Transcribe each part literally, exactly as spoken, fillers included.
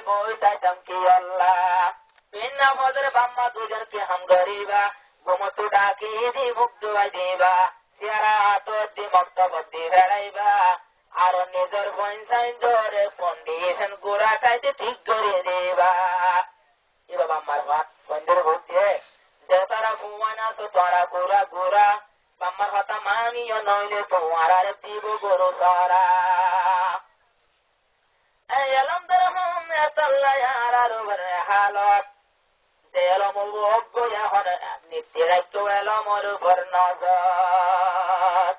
কই চাইতাম কি আল্লাহ বিনা ফজর বাম্মা দুজনকে হাম গরিবা ঘুমতু ডাকি দি মুখ দুয়াই দিবা সিয়ারা তো দি মক্তবদ্দি বেড়াইবা আর নিজের পয়সাইন ধরে ফাউন্ডেশন গোড়া চাইতে ঠিক করে দেবা এ বাবা আমার ভাত বন্ধের ভোট দিয়ে যে তারা ভুয়ানা তো তারা গোড়া গোড়া বাম্মার কথা মানিও নইলে তোমার আর দিব গরু সারা এই আলমদার হম এতল্লা আর আর ওরে হালত যে এলমল অজ্ঞ এখন নিত্যে রাখত এলমর উপর নজর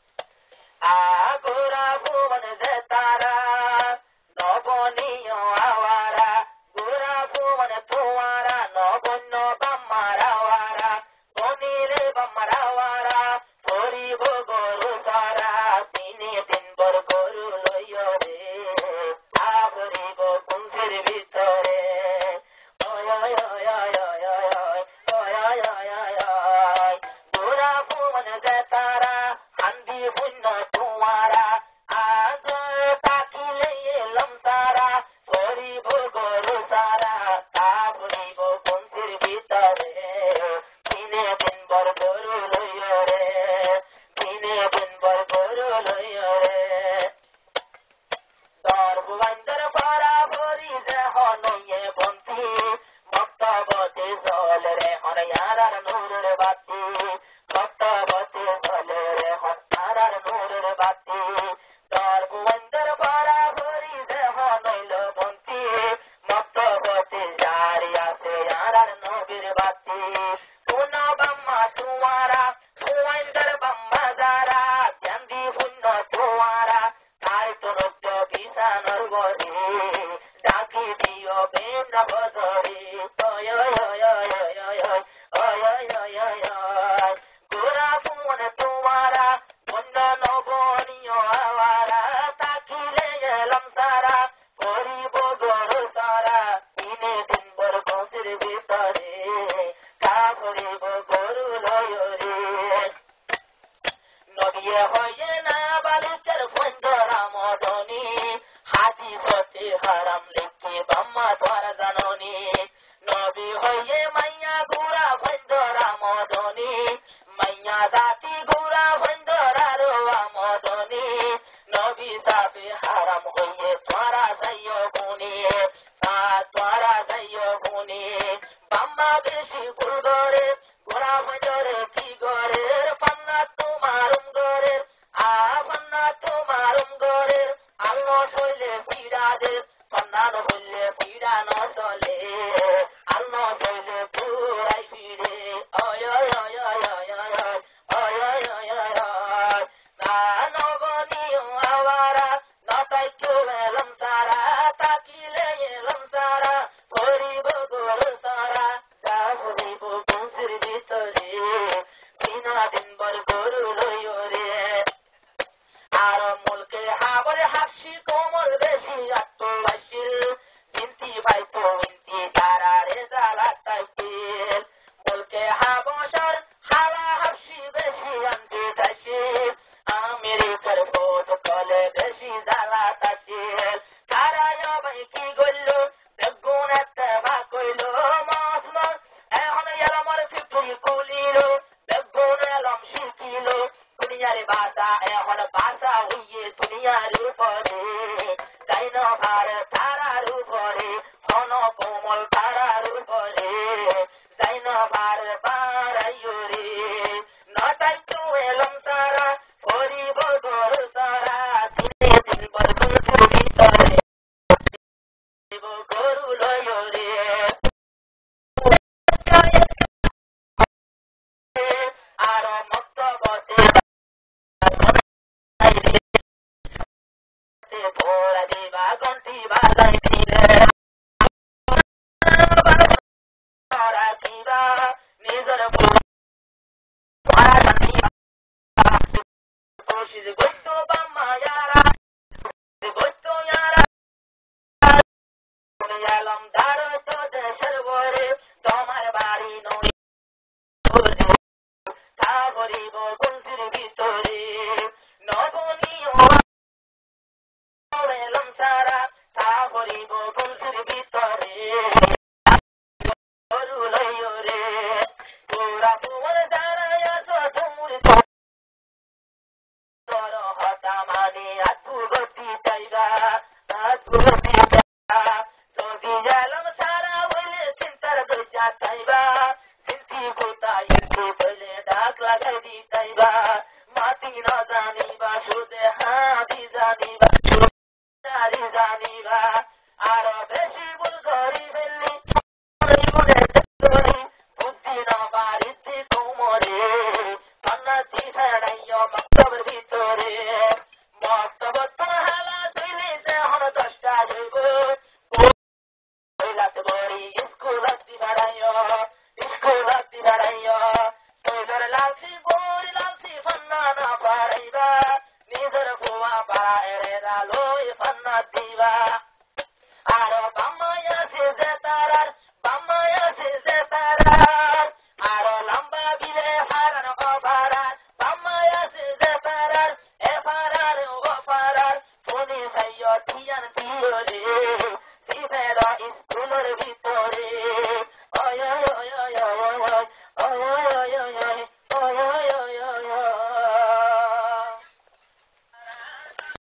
আগোরা ভুবন যে তারা নবনীয় আওয়ারা গোরা ভুবন তোমারা নবন্য বাম্মার আওয়ারা বনিলে বাম্মার আওয়ারা পরিব গরু সারা দিনে দিন বর গরু লইয় রে আফরিব কুঞ্চির ভিতরে ওয় ওয় ওয় ওয় ওয় ওয় ওয় ওয় ওয় গোরা ভুবন যে তারা হান্দি পুণ্য তোমারা আজ তাকিলে এলাম সারা পরিব গরু সারা কাপড়িব কুঞ্চির ভিতরে দিনে দিন বর গরু লইয় রে দিনে দিন বর গরু লইয় রে দর্বন্দর পরা ভরি যে হনয়ে বন্তি মক্তবতে জল রে হন ইয়ারার নূরের বাতি মক্তবতে জল রে হন ইয়ারার নূরের বাতি দর্বন্দর পরা ভরি যে হনইল বন্তি মক্তবতে জারি আছে ইয়ারার নবীর বাতি কোন বাম্মা তোমারা ভুবন্দর বাম্মা যারা জ্ঞান্দি পুণ্য তোমারা তাই তো রক্ত বিছানোর গরে ডাকি দিও বেন বজরে ওয় ওয় ওয় ওয় ওয় ওয় ওয় ওয় ওয় গোরা ফোন তোমারা বন্য নবনীয় আওয়ারা তাকিলে এলাম সারা করিব গরু সারা দিনে দিন বর কুঞ্চির ভিতরে কাপড়িব গরু লয় রে নবিয়ে হয়ে না বালিকের ফন্দরা মদনী হাদিসতে হারাম লিখতে বাম্মা তোরা জাননি নবী হয়ে মাইয়া গুড়া ফন্দরা মদনী মাইয়া জাতি গুড়া ফন্দরা রোয়া মদনী নবী সাফে হারাম হয়ে তোরা যাইও গুনি তোরা যাইও গুনি বাম্মা বেশি ভুল করে গোড়া ফন্দরে কি করে পান্না তোমার গরের আ পান্না তোমার গরের আল্লাহ চলে ফিরাদের পান্না হইলে ফিরানো চলে আল্লাহ চলে পুরাই ফিরে ওয় ওয় ওয় ওয় ওয় ওয় ওয় ওয় ওয় ওয় না নবনীয় আওয়ারা নতাই কেউ এলাম সারা তাকিলে এলাম সারা পরিব গরু সারা যা পরিব কুঞ্চির ভিতরে দিনা দিন বর গরু লইয় রে আর মুলকে হাবর হাফসি কোমল বেশি আত্মবাসীল চিন্তি পাইতো ইন্তি তারা রে জ্বালা তাইতেল মুলকে হাবসর হালা হাফসি বেশি আনতে তাসিল আমেরিকার ফোট কলে বেশি জ্বালা তাসিল তারা ভাই কি গইল বেগুন একটা ভা কইল মাছ মাছ এখন এলামর ফিক্টরি কুলিল বেগুন এলাম শিখিল দুনিয়ার ভাষা এখন ভাষা হইয়ে দুনিয়ার উপরে যাই না ভার তারার উপরে ঘন কোমল তারার উপরে যাই না ভার বারাইয় রে নটাই তো এলাম সারা পরিব গরু সারা দিনে দিন বর কুঞ্চির ভিতরে গরু লয় রে আর মক্তবতে ভোরা দিবা ঘন্টি বাজাই দিলে রাখিবা নিজের কোশিস গইতো বাম্মা ইয়ারা গইতো ইয়ারা এলাম দার তো দেশের বরে তোমার বাড়ি নই তা করিব কুঞ্চির ভিতরে নবনীয় এলাম সারা তা করিব কুঞ্চির ভিতরে Laxi bori laxi fanna na paraiba nidar fuwa para ereda loi fanna diva aro bamaya se zetarar bamaya se zetarar aro lamba bile harar ofarar bamaya se zetarar e farar o farar foni sayo tiyan tiyore ti fero is kulor vitore oy oy oy oy oy oy